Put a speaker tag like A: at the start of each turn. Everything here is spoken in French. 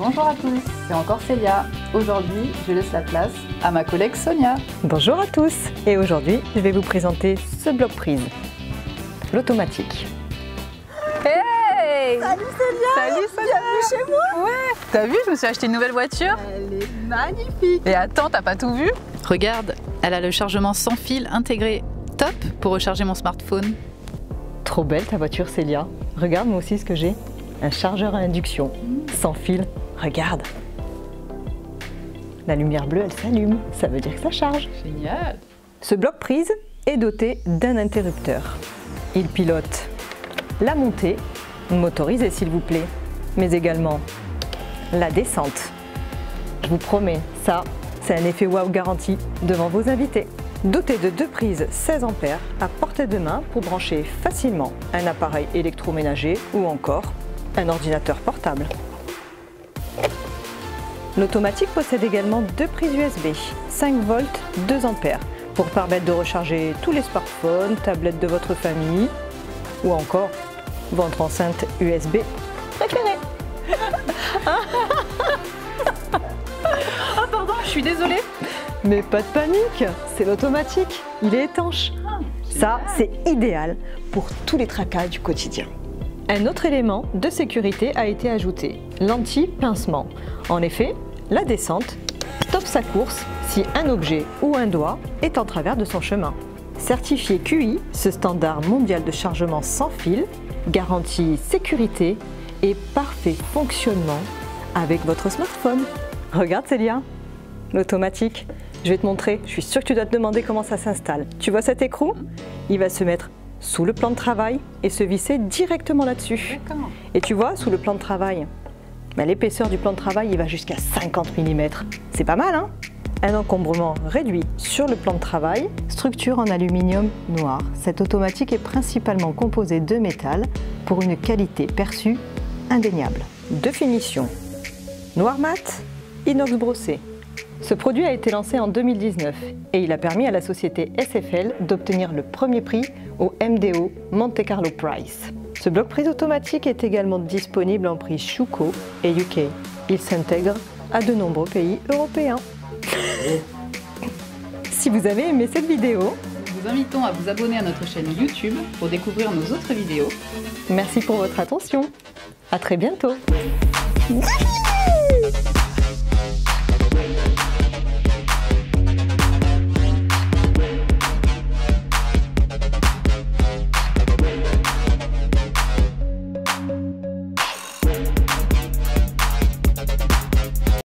A: Bonjour à tous, c'est encore Célia. Aujourd'hui, je laisse la place à ma collègue Sonia.
B: Bonjour à tous, et aujourd'hui, je vais vous présenter ce bloc prise, l'automatique.
A: Hey!
B: Salut Célia!
A: Salut Sonia!
B: Bienvenue chez moi!
A: Ouais! T'as vu, je me suis acheté une nouvelle voiture.
B: Elle est magnifique!
A: Et attends, t'as pas tout vu? Regarde, elle a le chargement sans fil intégré top pour recharger mon smartphone.
B: Trop belle ta voiture Célia. Regarde moi aussi ce que j'ai. Un chargeur à induction, sans fil. Regarde. La lumière bleue, elle s'allume. Ça veut dire que ça charge.
A: Génial!
B: Ce bloc prise est doté d'un interrupteur. Il pilote la montée, motorisée s'il vous plaît, mais également la descente. Je vous promets, ça, c'est un effet waouh garanti devant vos invités. Doté de deux prises 16 A à portée de main pour brancher facilement un appareil électroménager ou encore un ordinateur portable. L'automatique possède également deux prises USB, 5 volts, 2 A, pour permettre de recharger tous les smartphones, tablettes de votre famille ou encore votre enceinte USB préférée.
A: Oh pardon, je suis désolée.
B: Mais pas de panique, c'est l'automatique, il est étanche. Ça, c'est idéal pour tous les tracas du quotidien. Un autre élément de sécurité a été ajouté, l'anti-pincement. En effet, la descente stoppe sa course si un objet ou un doigt est en travers de son chemin. Certifié QI, ce standard mondial de chargement sans fil garantit sécurité et parfait fonctionnement avec votre smartphone. Regarde Célia, l'automatique. Je vais te montrer, je suis sûre que tu dois te demander comment ça s'installe. Tu vois cet écrou? Il va se mettre sous le plan de travail et se visser directement là-dessus. Et tu vois, sous le plan de travail, l'épaisseur du plan de travail, il va jusqu'à 50 mm. C'est pas mal, hein? Un encombrement réduit sur le plan de travail, structure en aluminium noir. Cette automatique est principalement composée de métal pour une qualité perçue indéniable. De finition, noir mat, inox brossé. Ce produit a été lancé en 2019 et il a permis à la société SFL d'obtenir le premier prix au MDO Monte Carlo Prize. Ce bloc prise automatique est également disponible en prix Schuco et UK. Il s'intègre à de nombreux pays européens. Si vous avez aimé cette vidéo,
A: Nous vous invitons à vous abonner à notre chaîne YouTube pour découvrir nos autres vidéos.
B: merci pour votre attention. À très bientôt.
C: Merci.